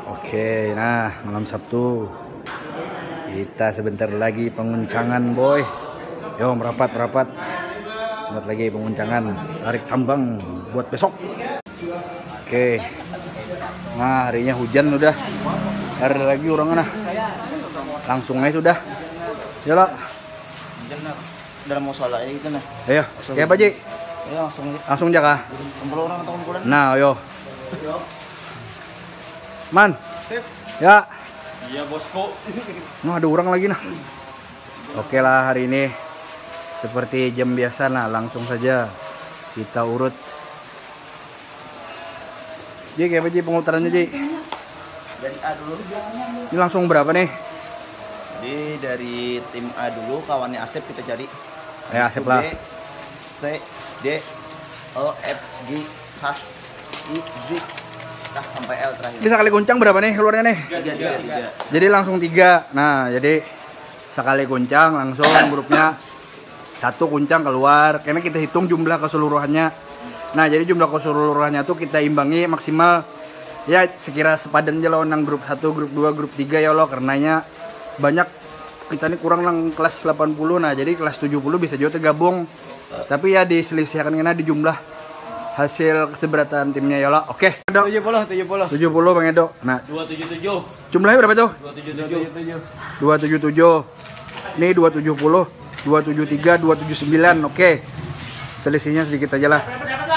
Oke, nah malam Sabtu kita sebentar lagi penguncangan boy. Yo merapat. Buat lagi penguncangan tarik tambang buat besok. Oke. Nah harinya hujan udah. Hari lagi orang nah. Langsung aja sudah. Yalah. Dalam mau sholat gitu nah. Ayo, kayak apa Ji? Ya Langsung aja kah? kumpul orang atau kumpulan. Nah, ayo. Man. Sip. Ya. Iya bosku. Nah, ada orang lagi nah. Oke lah hari ini seperti jam biasa nah, langsung saja kita urut. Ji, kayak apa Ji pengutarannya Ji? Dari A dulu. Ini langsung berapa nih? Jadi dari tim A dulu kawannya Asep kita cari. Ya, Asep lah. B, C, D, O, F, G, H, I, Z, nah sampai L terakhir. Bisa kali goncang berapa nih keluarnya nih? 3. Jadi langsung 3. Nah, jadi sekali goncang langsung grupnya 1 goncang keluar. Karena kita hitung jumlah keseluruhannya. Nah, jadi jumlah keseluruhannya tuh kita imbangi maksimal ya sekira sepadan aja lawan grup 1, grup 2, grup 3 ya Allah. Karenanya banyak kita ini kurang nang kelas 80. Nah, jadi kelas 70 bisa juga tergabung. Tapi ya diselisihkan karena di jumlah hasil keseberatan timnya ya Allah. Oke. 70 Bang Edo. Nah, 277. jumlahnya berapa tuh? 277. 277. Ini 270, 273, 279. Oke. Selisihnya sedikit aja lah.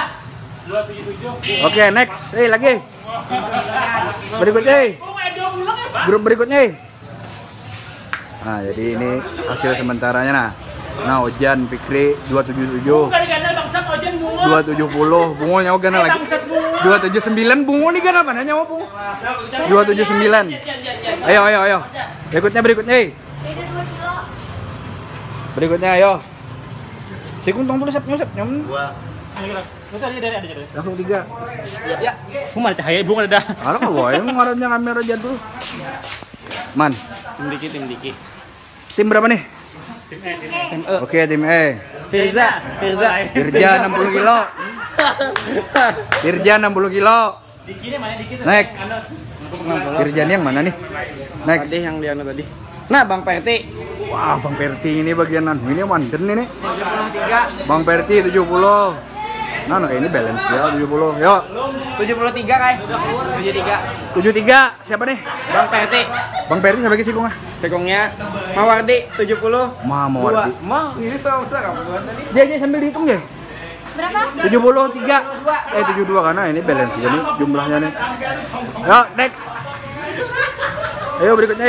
277. Oke, next. Lagi. Berikutnya. Grup berikutnya. Nah, jadi ini hasil sementaranya nah. Nah, Ojan Fikri 277. 270. Bungo nyawa gana lagi. 279 bungo nih gana apa nyawa bungo? 279. Ayo. Berikutnya. Berikutnya ayo. Sikun tong tulis nyusep nyam. Langsung 3. Ya. Bunga cahaya bunga ada. Ala ka boy, ngarannya kamera jadul. Man, Tim Diki. tim berapa nih? Tim E. Oke, tim E. Firza. Dirja 60 kilo. Dirja 60 kilo. Diki ini mana Diki? Next. Dirjan yang mana nih? Next. Tadi yang dia tadi. Nah, Bang Perti. Wah, Bang Perti ini bagianan. Ini wanden ini. 73. Bang Perti 70. Nah, kayak ini balance ya 70. Yuk. 73 kai. 73. 73. Siapa nih? Bang Perti. Bang Perti siapa lagi sih bunga? Sekongnya Mawardi 70. Mawardi. Ini sama kamu tadi. Dia sambil dihitung ya. Berapa? 73. 72 karena ini balance jadi jumlahnya nih. Ya, next. Ayo berikutnya.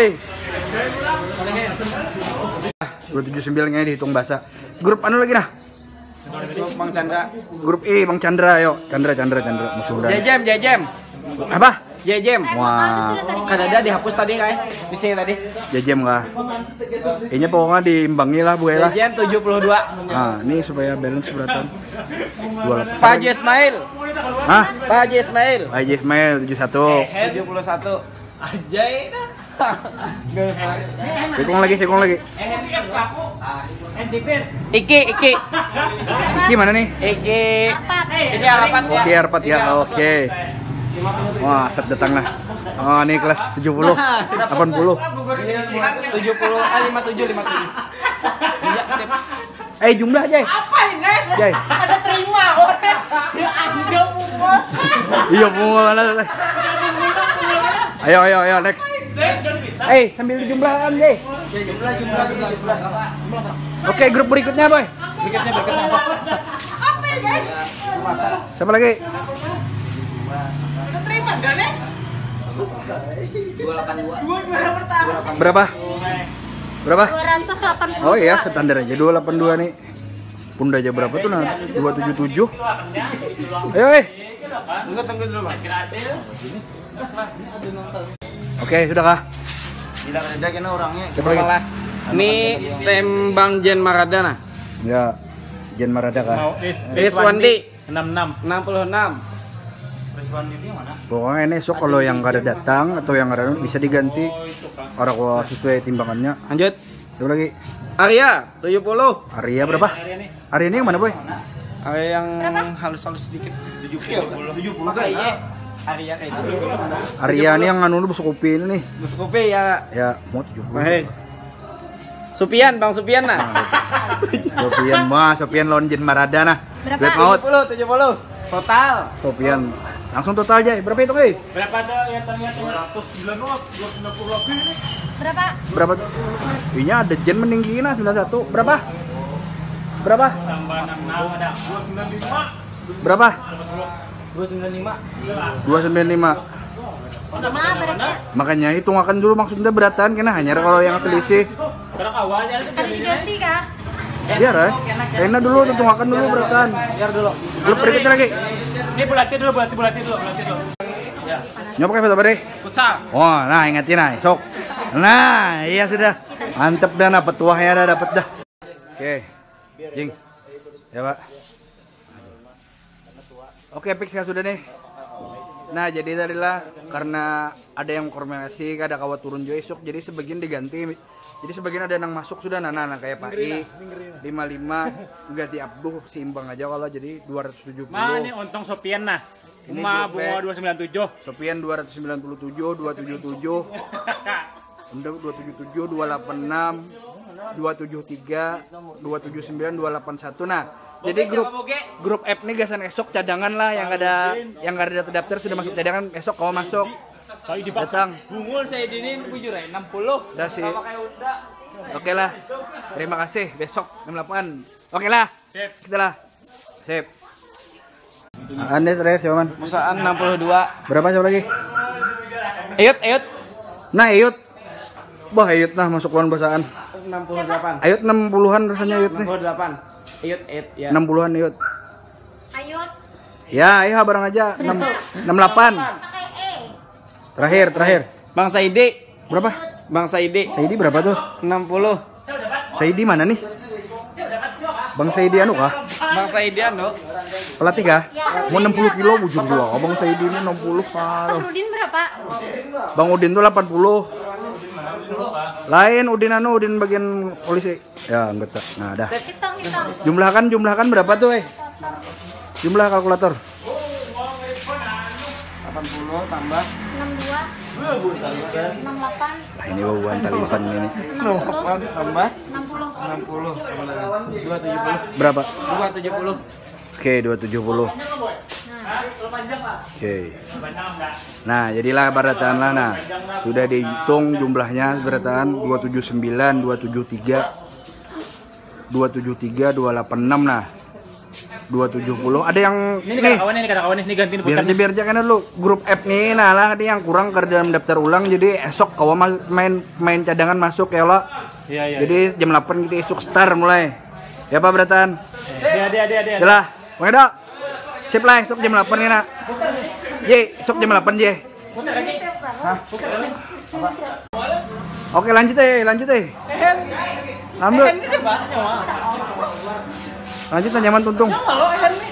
279-nya dihitung bahasa. Grup anu lagi nah? Bang Chandra. Grup E Bang Chandra, ayo. Chandra musuh udah. Jejem. Apa? Jejem. Wah, Kadada dihapus tadi kai. Di sini tadi. jajem kah? Ini pokoknya diimbangi lah Bu Ella. Jejem 72. Nah, ini supaya balance beratan. 28. Pak Haji Ismail. Hah? Pak Haji Ismail. Haji Ismail 71. 71. Ajaib. Sikung lagi. Iki. Iki mana nih? Iki. Ini Arapat ya. Oke, Arpat ya. Oke. Wah, set datang lah. Oh, ini kelas 70. 80. 70. 57. Iya, sip. Jumlah Jay. Apa ini? Jay. Ada terima orang. Ya anggap semua. Iya, bunga mana. Ayo, next. Sambil dijumlahkan, Jay. Jumlah. Oke, grup berikutnya, Boy. Berikutnya. Apa ini? Siapa lagi? Ada terima enggak nih? 282 pertama. Berapa? 280. Oh iya, standar aja 282 nih. Punda aja berapa tuh nah? 277. Ayo, Tunggu dulu, Bang. Oke, sudah kah? Tidak ada kena orangnya. Coba lagi. Ini tembang Jen Maradana. Ya, Jen Marada kah? Iswandi 66. 66. Pokoknya ini esok kalau yang kada datang atau yang kada bisa diganti orang sesuai timbangannya. Lanjut. Coba lagi. Arya 70. Arya berapa? Arya ini yang mana, Boy? Arya yang halus-halus sedikit. 70. Enggak, iya. Arya kayak gitu. Arya nih yang anu busuk kopi ini nih. Busuk kopi ya. Ya, mau 70. Supian, Bang Supian nah. Sopian lawan Jin Marada nah. Berapa? Black out. 70 total. Sopian. Langsung total aja. Berapa itu, euy? Berapa ada yang ternyata 290 lebih ini? Berapa? Berapa tuh? Ini ada Jen meninggi nah 91. Berapa? Berapa? Tambah 66 ada 295. Berapa? 295. 295. Berapa? Makanya hitung akan dulu maksudnya beratan karena hanya kalau yang selisih. Karena awalnya itu Tadi diganti kah? Biar ya. Kayaknya dulu hitung akan dulu beratan. Biar dulu. Belum berikutnya lagi. Ini bulati dulu. Ya. Nyoba kayak apa deh? Futsal. Oh, nah ingetin nah, sok. Nah, iya sudah. Mantep dah, dapat tuahnya dah, dapat dah. Oke. Jing. Ya, Pak. Oke, fix ya sudah nih. Nah, jadi tadilah karena ada yang koordinasi, ada kawat turun jo esok, jadi sebagian diganti. Jadi sebagian ada yang masuk sudah, nah kayak Pak I 55 ganti Abduh seimbang aja kalau jadi 270. Mana nih ontong Sopian nah. Ini Uma grup B. bunga 297. Sopian 297, 277. Unda 277, 286, 273, 279, 281. Nah, jadi grup F nih gasan esok cadangan lah yang ada daftar sudah masuk cadangan esok kau masuk. Kalau di Pak Datang. Bungul saya dinin 60. Dah sih. Oke lah. Terima kasih besok jam 8. Oke lah. Sip. Kita lah. Sip. Anda terakhir siapa man? Musaan 62. Berapa siapa lagi? Eyut. Nah, Eyut. Bah, Eyut nah masuk lawan basaan. 68. Ayut 60-an rasanya Ayut nih. 68. Eyut ya. 60-an Ayut. Ayut. Ya, iya barang aja 68. Pakai E. Terakhir. Bang Saidi. Berapa? Bang Saidi. Saidi berapa tuh? 60. Saidi mana nih? Bang Saidi anu kah? Bang Saidian no. Pelatih kah? Mau 60 kilo bujur gua. Bang Saidi ini 60 Bang Rudin berapa? Bang Udin tuh 80. Lain Udin bagian polisi. Ya, enggak tak. Nah, dah. Hitung. Jumlahkan berapa tuh, Jumlah kalkulator. 80 tambah 62. 68. Nah, ini bauan talipan ini. 60. tambah 60. 60 sama lagi 270. Berapa? 270. Oke, 270. Oke. Nah, jadilah barataan lah. Nah, sudah dihitung jumlahnya barataan 279, 273, 286 nah. 270. Ada yang Ini kata kawan nih gantiin biar aja kan dulu grup F nih nah lah yang kurang kerja daftar ulang jadi esok kalau main cadangan masuk ya lo. Iya. Jadi jam 8 kita esok start mulai. Ya Pak Beratan? Dia. Jelah. Oke dok. Sip lah esok jam 8 nih nak. J, esok jam 8 J. Hah? Oke lanjut. Ambil. Lanjut nyaman tuntung. Aku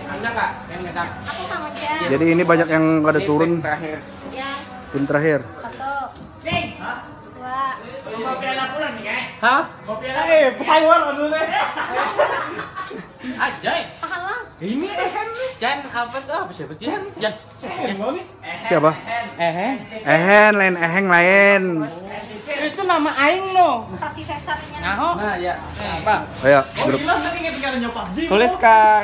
Kang Ojek. Jadi ini banyak yang kada turun. Terakhir. Ya. Tim terakhir. 1. 2. Kopi anak pulang nih, Hah? Kopi anak pesawat dulu deh. Ajay. Pahalang. Ini Jan apa tuh? Apa siapa? Jan. Siapa? Ehen lain. Itu nama aing no. Kasih sesarnya. Nah, ya. Apa? Ayo grup. Tulis ka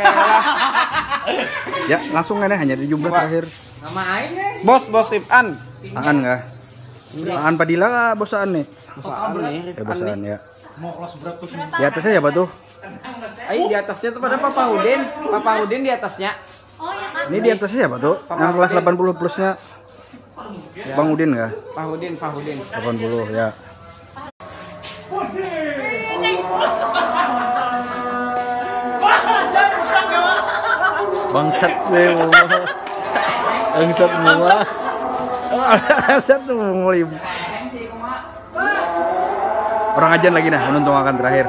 Ya langsung kan hanya di jumlah terakhir. Nama aing Bos Ipan. Aan nggak? Aan Padilla kah bosaan nih? Bosaan nih. Bosaan ya. Mau kelas berapa tuh? Di atasnya siapa tuh? Di atasnya tuh pada Papa Udin di atasnya. Oh ya kan. Ini di atasnya siapa tuh? Yang kelas 80 plusnya Bang Udin nggak? Fahudin. 80 ya. Bangsat semua. Bangsat tuh mulai. Orang ajan lagi nah, menuntungan terakhir.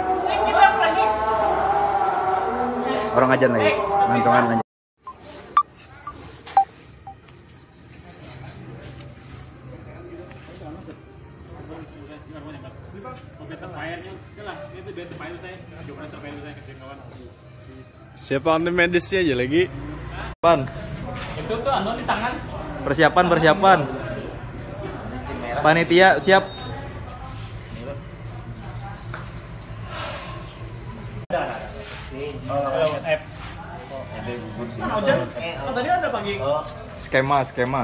Orang ajan lagi, menuntungan lanjut. Siapa anti medisnya aja lagi? Pan. Itu tuh anu di tangan. Persiapan. Panitia siap. Tadi ada panggil. Skema.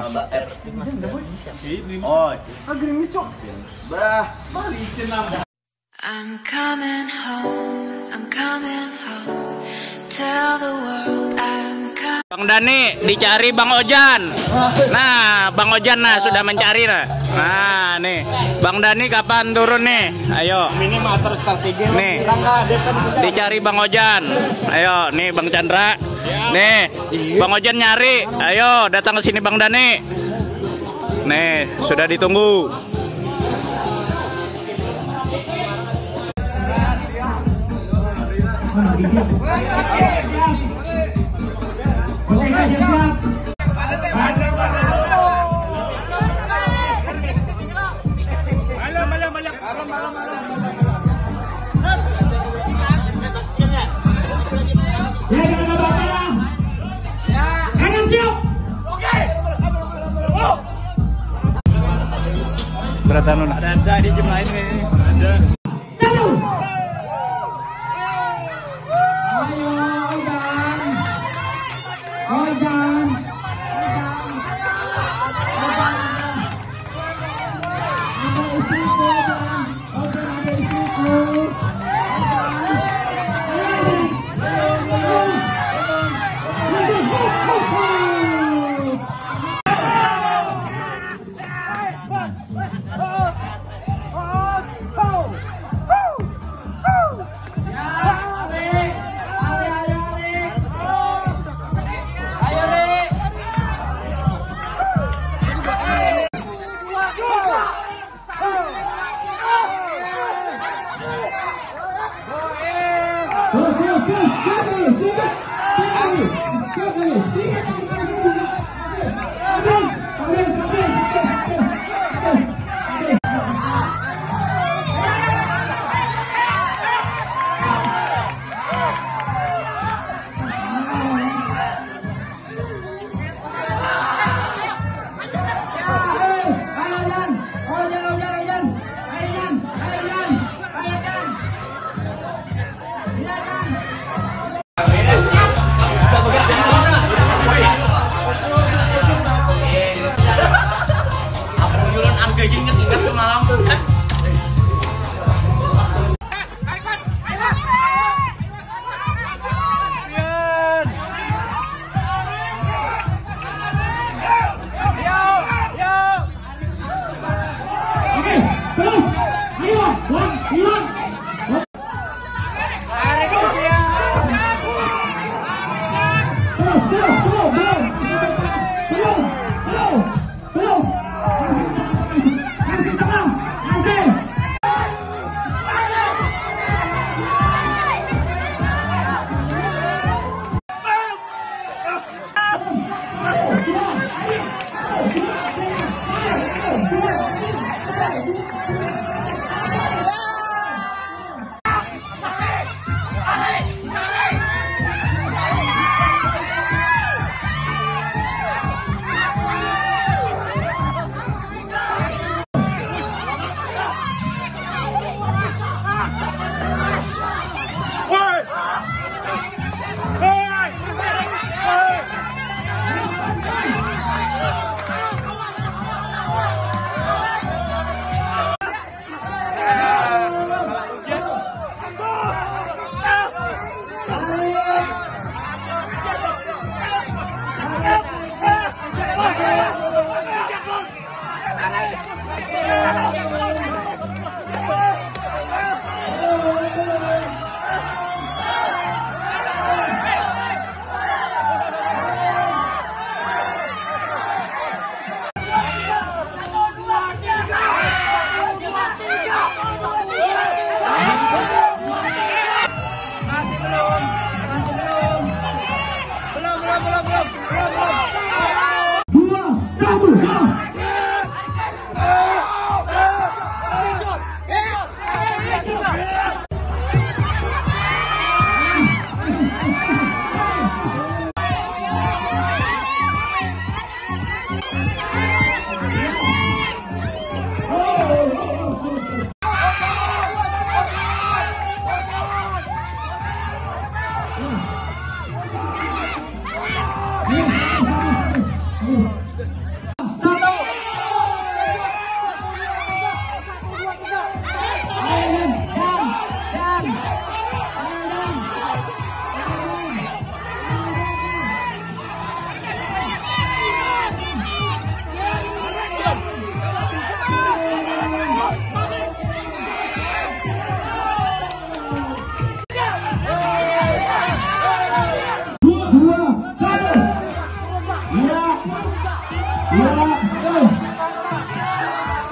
I'm coming home, tell the world I'm coming. Bang Dani dicari Bang Ojan. Nah, Bang Ojan sudah mencari nah. Nah, nih. Bang Dani kapan turun nih? Ayo. Ini motor strategi. Nih. Dicari Bang Ojan. Ayo, nih Bang Chandra. Nih, Bang Ojan nyari. Ayo, datang ke sini Bang Dani. Nih, sudah ditunggu. Beratan Ada di jam lain nih. Ada.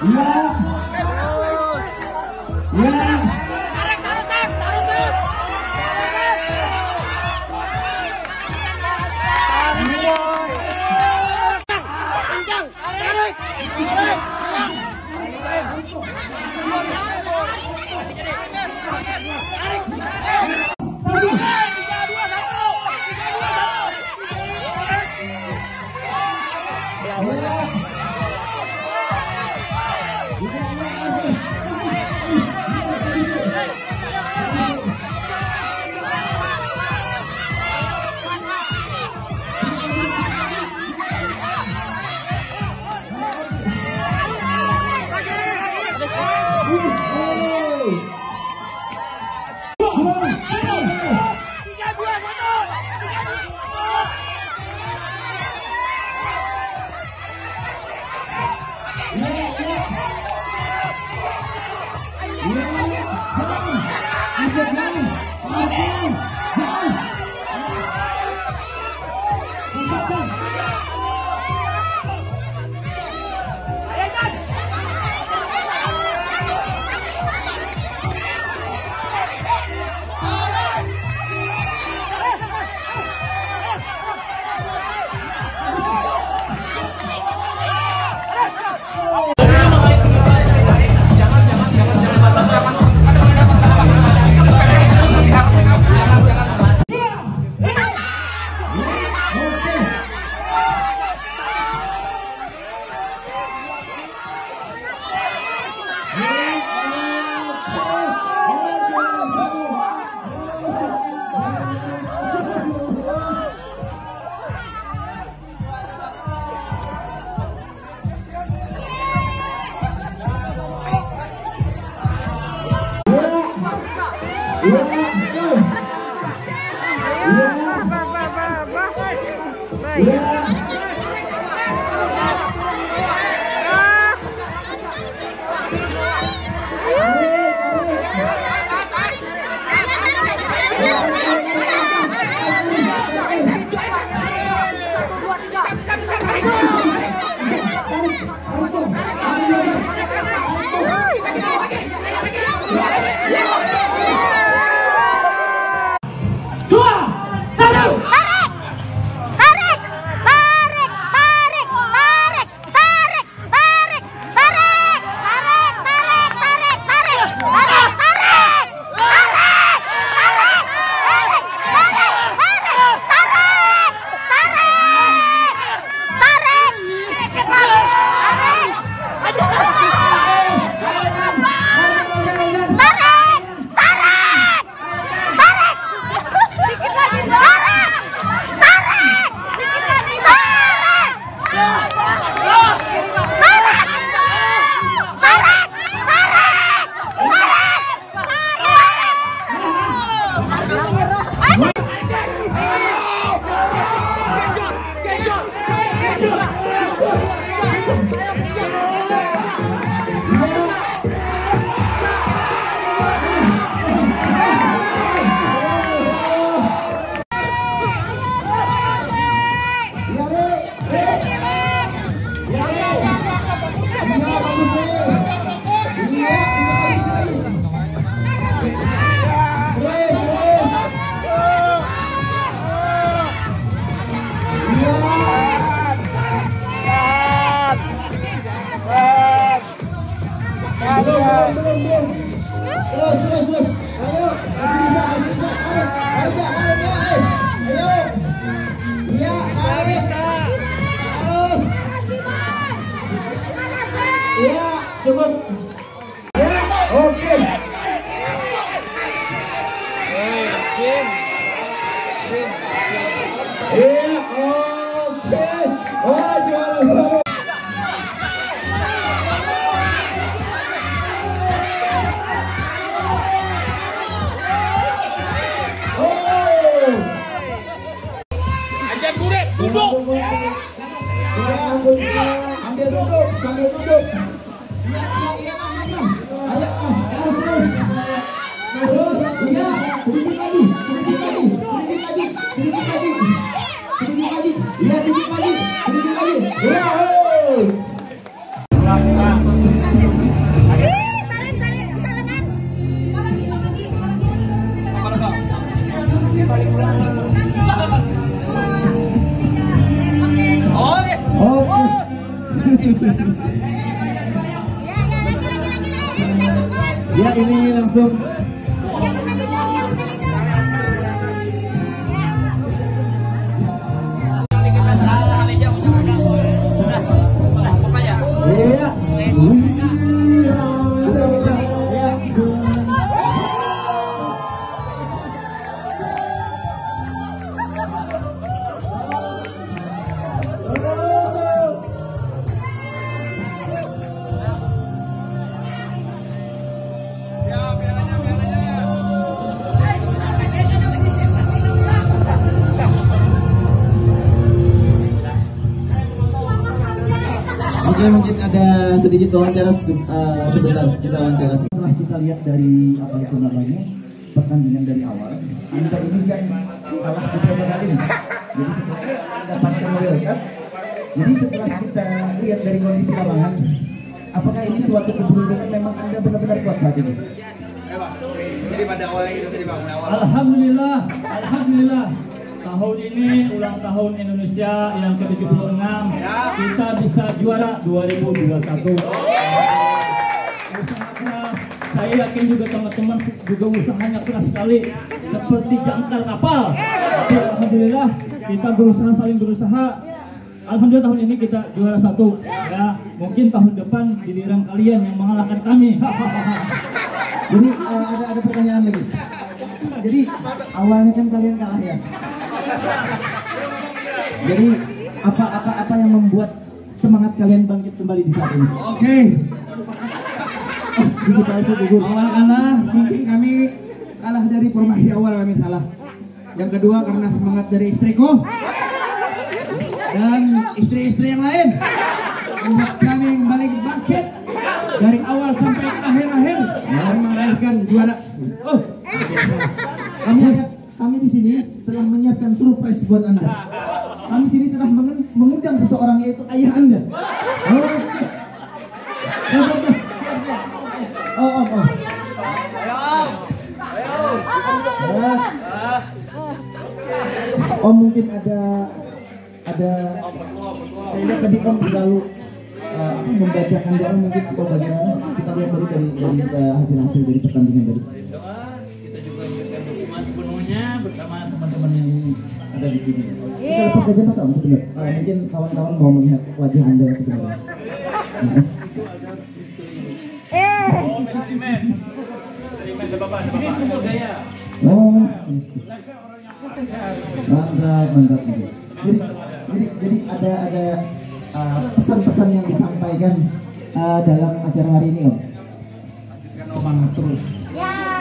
Ambil duduk, sambil duduk. Ya ini langsung. Jangan tadi dong, jangan tadi dong. Iya. Oke, mungkin ada sedikit wawancara sebentar, kita wawancara. Setelah kita lihat dari apa itu namanya pertandingan dari awal, Anda ini kan kalah beberapa kali nih. Jadi setelah mendapatkan medali kan, jadi setelah kita lihat dari kondisi lapangan, apakah ini suatu keberuntungan memang Anda benar-benar kuat saat ini? Jadi pada awalnya itu tadi Bang, awal. Alhamdulillah, alhamdulillah. Tahun ini ulang tahun Indonesia yang ke-76, kita bisa juara 2021. Usaha keras, saya yakin juga teman-teman juga usahanya keras sekali, seperti jangkar kapal. Tapi alhamdulillah kita berusaha, saling berusaha. Alhamdulillah tahun ini kita juara 1. Ya, mungkin tahun depan giliran kalian yang mengalahkan kami. Jadi ada pertanyaan lagi. Jadi awalnya kan kalian kalah ya. Jadi apa yang membuat semangat kalian bangkit kembali di saat ini? Oke. Awal kalah, mungkin kami kalah dari formasi awal kami salah. Yang kedua karena semangat dari istriku dan istri-istri yang lain membuat kami kembali bangkit dari awal sampai akhir-akhir dan meraihkan juara. Kami di sini telah menyiapkan surprise buat Anda. Kami sini telah mengundang seseorang yaitu ayah Anda. Oh mungkin ada saya lihat tadi Om selalu membacakan doa mungkin atau bagaimana, kita lihat dari hasil dari pertandingan tadi. Kita juga memberikan dukungan sepenuhnya bersama teman-teman yang Ada di sini. Kita lepas gajah mata Om sebentar. Mungkin kawan-kawan mau melihat wajah Anda sebenarnya. Oh, mantap. Jadi ada pesan-pesan yang disampaikan dalam acara hari ini Om. Semangat terus. Ya.